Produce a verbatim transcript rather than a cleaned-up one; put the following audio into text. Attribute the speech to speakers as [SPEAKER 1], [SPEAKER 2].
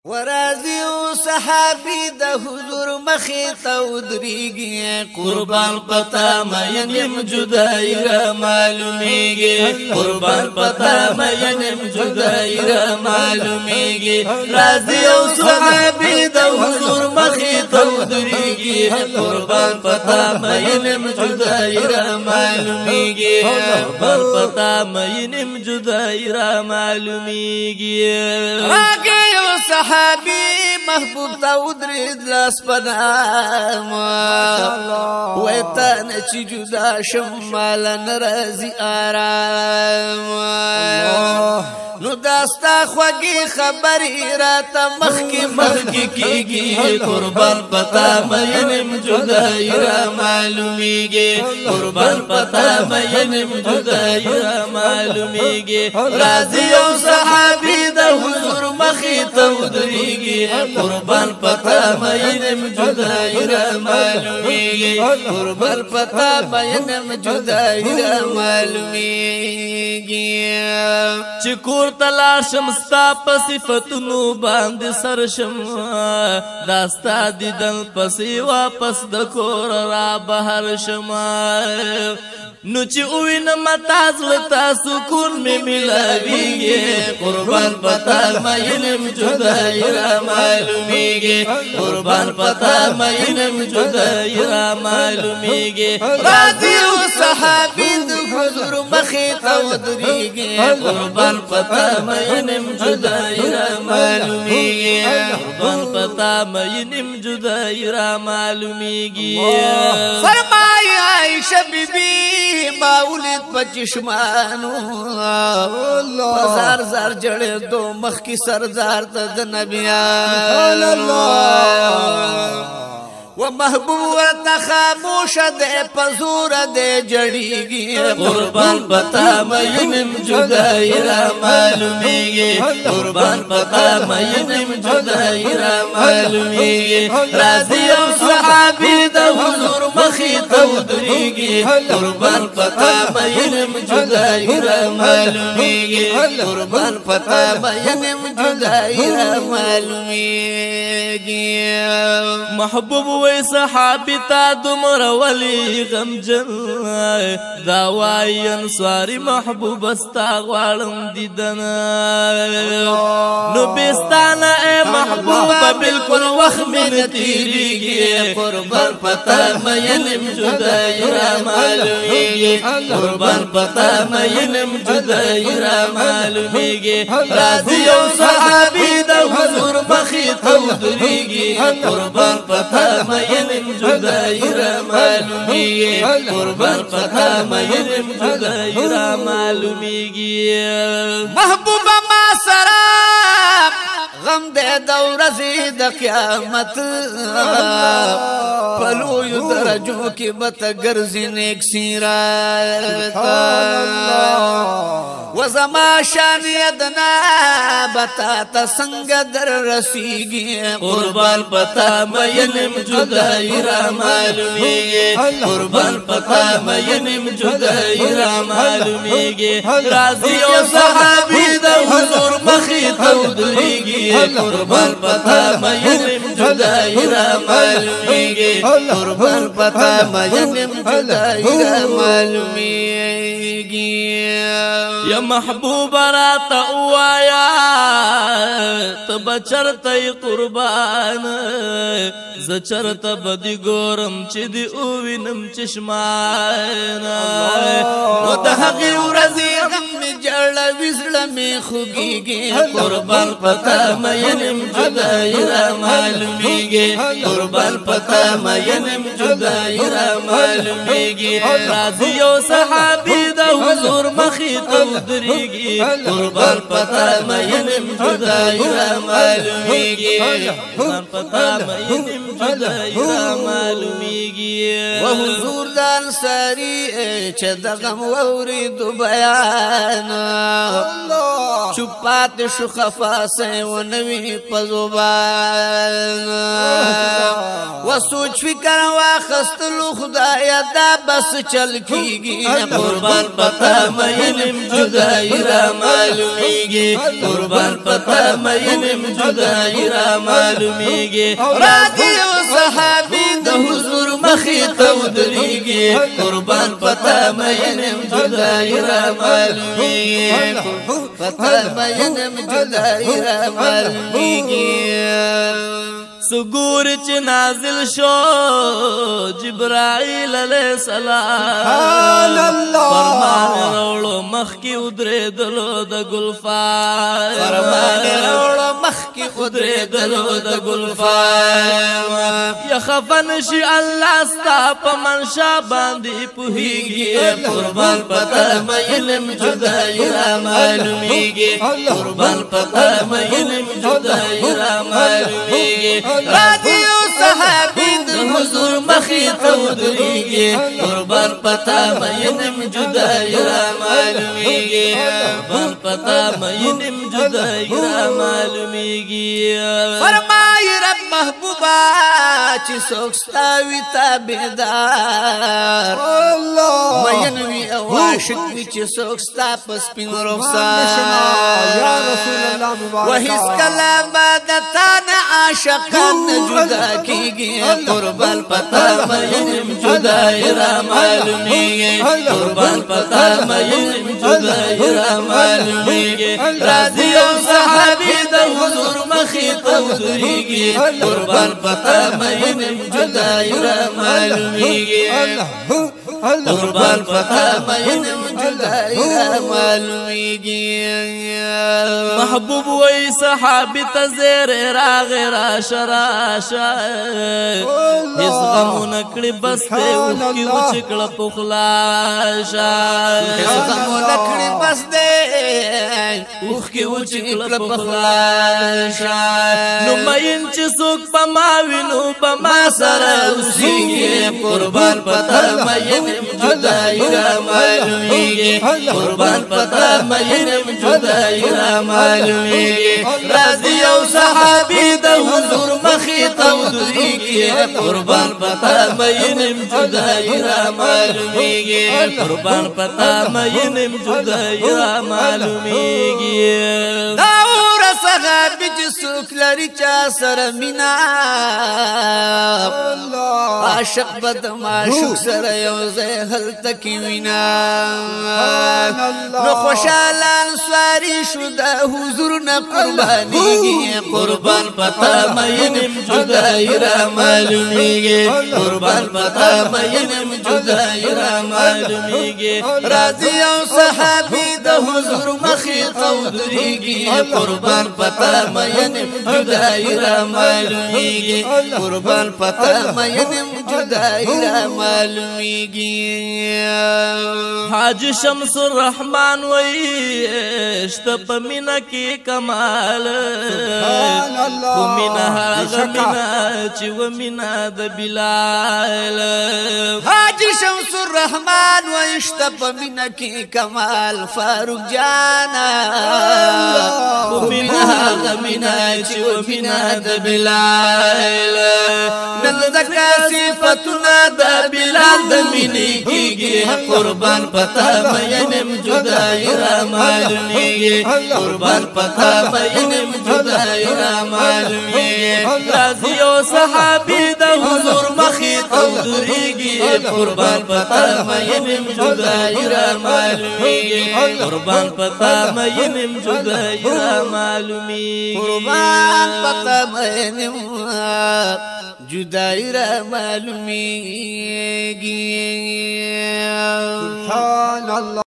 [SPEAKER 1] ورازی او صحابی د حضور مخی تودریگی قربان پتا مینم جدائی را معلومیگی قربان پتا مینم جدائی را معلومیگی رازی او صحابی د حضور مخی تودریگی قربان پتا مینم جدائی را معلومیگی قربان پتا مینم جدائی را معلومیگی صحابی محبوب تا ودرید لاس پنام ویتان چی جدا شمال نرازی آرام نو داستا خوگی خبری راتا مخی مخی کیگی قربان پتا مینم جدائی را معلومیگی قربان پتا مینم جدائی را معلومیگی رازی او صحابی دا حضور مخی تودریگی قربان پتا مینم جدائی را معلومیگی قربان پتا مینم جدائی را معلومیگی چکور تلاشم ستا پصفتنو باند سرشم داستا دیدن پسی واپس دکور را بہر شما نو چی اوی نمتاز لتا سکون میں ملاویگی قربان پتا مینم جدائی را معلومیگی قربان پتا مینم جدائی را معلومیگی رازی او صحابی دو حضور مخی تودریگی قربان پتا مینم جدائی را معلومیگی قربان پتا مینم جدائی را معلومیگی فرمائی عائشہ بی بی ماولد پچشمانو زار زار جڑے دو مخ کی سردار تد نبیان و محبوب تخاموش دے پزور دے جڑیگی قربان پتا مینم جدائی را معلومیگی قربان پتا مینم جدائی را معلومیگی رازی او صحابی دا حضور مخی تودریگی قربان پتا مینم جدائی را معلومیگی قربان پتا مینم جدائی را معلومیگی محبوب وی صحابی تا دمر ولی غم جن داوائی انسواری محبوب استا غوالم دیدن نو بیستانا اے محبوب بالکل وخم نتیریگی قربان پتا مینم جدائی را معلومیگی قربان پتا مینم جدائی را معلومیگی رازی او صحابی دا حضور مخی تودریگی قربان پتا مینم جدائی را معلومیگی قربان پتا مینم جدائی را معلومیگی محبوب ما سراب غم دے دورزی دا قیامت پلوی درجوں کی بت گرزی نیک سیرات وزما شان یدنا بتا تسنگ در رسیگی قربان پتا مینم جدائی را معلومیگی قربان پتا مینم جدائی را معلومیگی رازی او صحابی دا حضور مخی تودریگی قربان پتا مینم جدائی را معلومیگی قربان پتا مینم جدائی را معلومیگی یا محبوب را تاوایا تب چرتی قربان زچرت بدی گورم چی دی اوینم چشمانا و دحقی ورزی غم جڑ وزر میں خوگیگی قربان پتا مینم جدائی را معلومیگی قربان پتا مینم جدائی را معلومیگی رازی و صحابی دا حضور مخی تودریگی قربان پتا مینم جدائی را معلومیگی قربان پتا مینم جدائی را معلومیگی و حضور دان ساری چه دغم ووریدو بیانا چپات شو خفا سے و نوی پزوبان و سوچ فکر فکر واخستلو خدایا دا بس چل کیږي قربان پتا مینم جدائی را معلومیږي قربان پتا مینم جدائی را معلومیږي راځي او صحابي د حضور مخې ته ودرېږي قربان پتا مینم جدائی را معلومیږي پتا مینم جدائی را معلومیږي سګور چې نازل شو جبرائیل علیہ السلام فرمان راوړو مخکې ودرېدلو د ګلفام فرمان راوړو مخکې ودرېدلو د ګلفام یا خفن شي الله ستا په منشا باندې پوهیږي قربان پتا مینم جدائی را معلومیږي قربان پتا مینم جدائی را معلومیږي راځي او صحابي د حضور مخې ته ودرېږي قربان پتا مینم جدائی را معلومیږي قربان پتا مینم جدائی را معلومیږي فرمای رب محبوبا چې څوک ستا وي تابعدار مین وي او عاشق وي چې څوک ستا په سپین رخسار وهیڅکله به د تا نه عاشقان نه جدا کیږي قربان پتا مینم جدائی را معلومیږي قربان پتا مینم جدائی را معلومیږي راځي او صحابي د حضور مخې ته ودرېږي قربان پتا مینم جدائی را معلومیږي قربان پتا مینم جدائی را معلومیږي محبوب وای صحابي ته زیر راغ راشه راشه هیڅ غمونه کړي بس ته اوښکې وچکړه په خلاشه هیڅ غمونه کړي بس ده اوښکې وچکړه په خلاشه نو مین چې څوک په ما وینو په ما سره اوسېږي قربان پتا مینم جدائی را معلومیږي قربان پتا مینم جدائی را معلومیږي راځي او صحابي د حضور مخې ته ودرېږي قربان پتا مینم جدائی را معلومیږي قربان پتا مینم جدائی را معلومیږي دا ور صحابي چې څوک لري چا سره مینا عاشق بد معشوق سره یو ځای هلته کې وینا نو خوشاله انصاري شو د حضور نه قربانيږي قربان پتا مینم جدائی را معلومیږي قربان پتا مینم جدائی را معلومیږي راځي او صحابي د حضور مخې ته ودرېږي قربان پتا مینم جدائی را معلومیږي قربان پتا مینم جدائی را معلومیږي حاج شمس الرحمن وای شته په مینا کې کمال کو مینا هغه مینا چې و مینا د بلال حاج شمس الرحمن وای شته په مینا کې کمال فاروق جانا کو مینا هغه مینا چې و مینا د بلال نن زکا صفاتنا د بلال د مینې کېږي قربان پتا مینم جدائی را معلومیږي قربان پتا مینم جدائی را معلومیږي راځي او صحابي د حضور مخې ته ودرېږي قربان پتا مینم جدائی را معلومیږي قربان پتا مینم جدائی را معلومیږي قربان پتا مینم جدائی را معلومیږي سبحان الله.